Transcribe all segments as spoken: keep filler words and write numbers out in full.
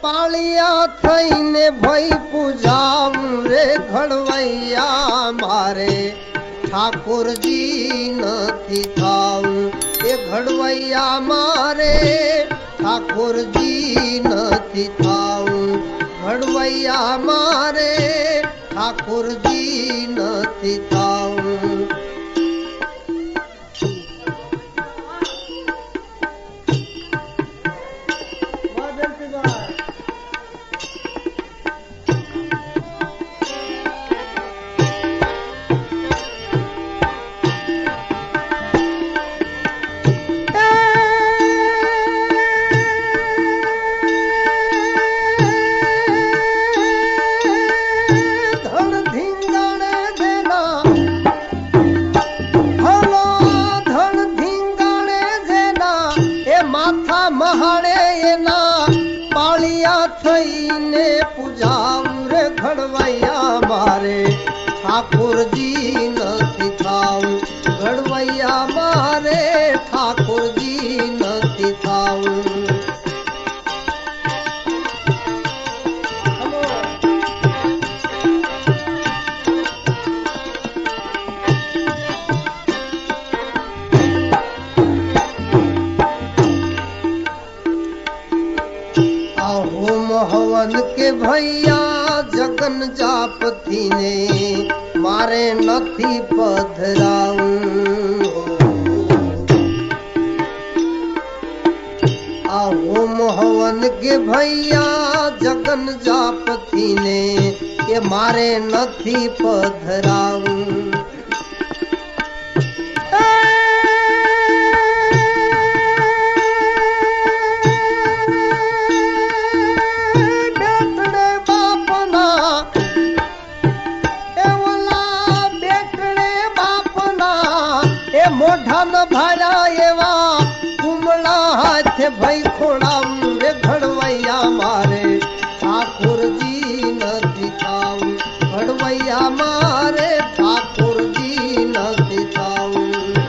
પાળિયા થઈને ભઈ પૂજાવું રે ઘડવૈયા મારે ઠાકોરજી નથી થાવું એ ઘડવૈયા મારે ઠાકોરજી નથી થાવું ઘડવૈયા મારે ઠાકોરજી નથી થાવું महाणे एना पालिया थईने पूजाऊं रे घड़वैया मारे ठाकुरजी नथी थाऊं घड़वैया मारे ठाकुरजी नथी थाऊं हवन के भैया जगन जापती ने मारे नथी पधराऊं आहो हवन के भैया जगन जापती ने ये मारे नथी पधराऊं मोढ़ा न भरा एवा कुमला हाथ भई खोड़ाऊं रे घड़वैया मारे ठाकुर जी नथी थाऊं घड़वैया मारे ठाकुर जी नथी थाऊं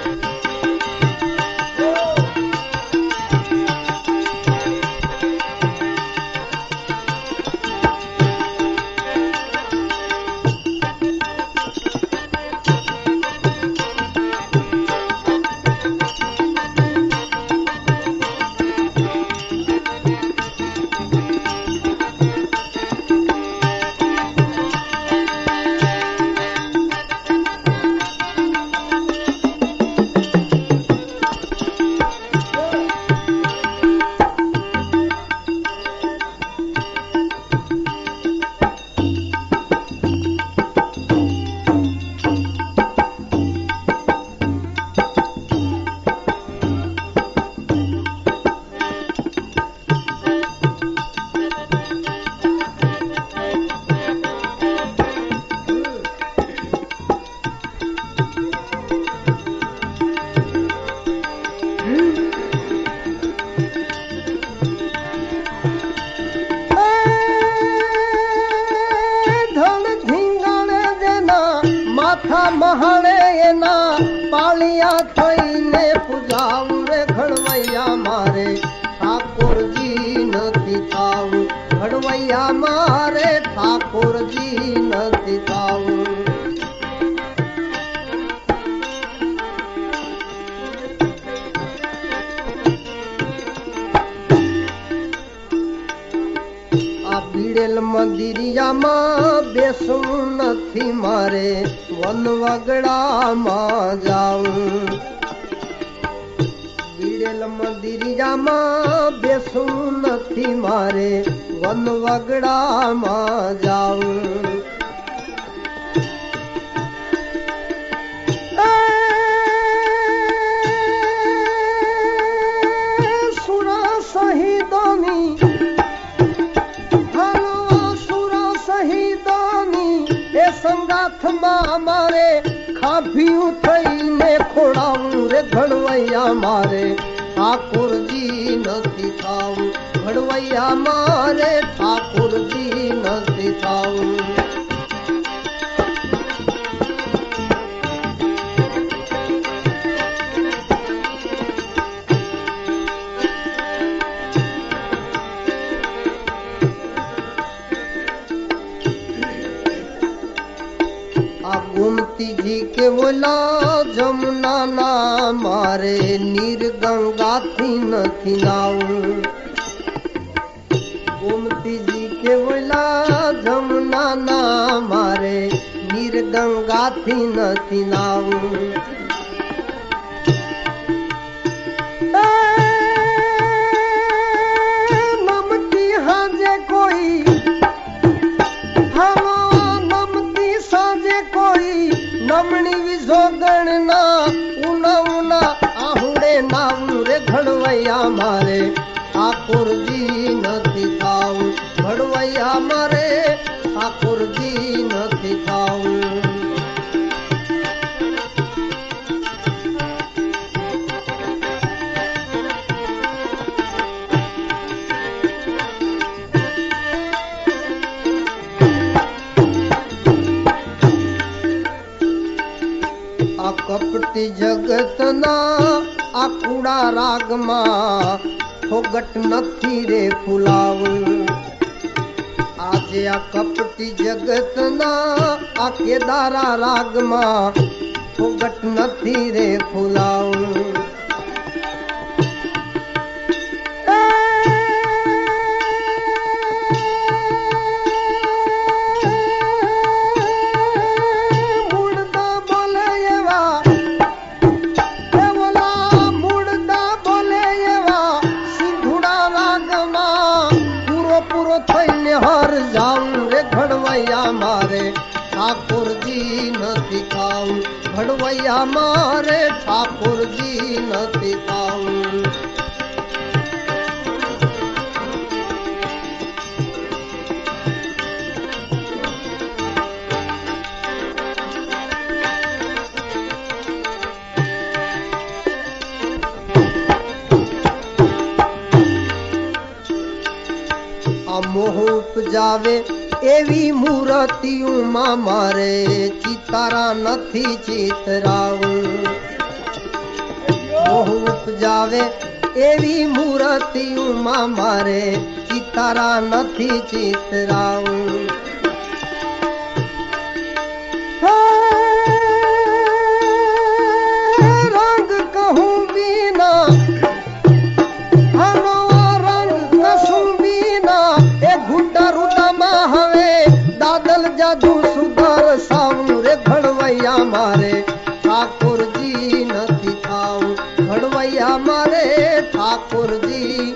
महाणे एना पालिया थईने पूजाऊं रे घड़वैया मारे ठाकुर जी नथी थाऊं घड़वैया मारे ठाकुर जी नथी थाऊं बीड़ेल मंदिरिया मां बेसू नथी मारे वन वगड़ा मां जाऊं बीड़ेल मंदिरिया मां बेसू नथी मारे वन वगड़ा मां जाऊं सुरा शहीदानी संगाथ मां मारे खाभियूं थईने खोड़ाऊं रे घड़वैया मारे ठाकुर जी नथी थाऊं घड़वैया मारे ठाकुर जी नथी थाऊं के बोला जमुना ना मारे नीर गंगा थी न थी नाऊ। गोमती जी के बोला जमुना ना मारे नीर गंगा थी न थी नाऊ। नमती हाजे कोई हम नमती साजे कोई नमणी विजोगण ना उना उना आहुड़े नाऊ रे घड़वैया मारे ठाकुर जी नथी थाऊ। घड़वैया मारे ठाकुर जी नथी थाऊ। कपटी जगत ना आकुड़ा राग मा फोगट नथी रे फुलाव। आज आ कपटी जगत ना आके दारा राग मा फोगट नथी रे फुलाव। हर जाऊं रे घड़वैया मारे ठाकुर जी नथी थाऊ। घड़वैया मारे ठाकुर जी नथी थाऊ। मोह उपजावे एवी मूर्तियों मां मारे चितारा नथी चितराऊ। मोह उपजावे एवी मूर्तियों मां मारे चितारा नथी चितराऊ। रंग कहूं बिना दादल जादू सुधर साऊ रे घड़वैया मारे ठाकुर जी नथी थाऊ। घड़वैया मारे ठाकुर जी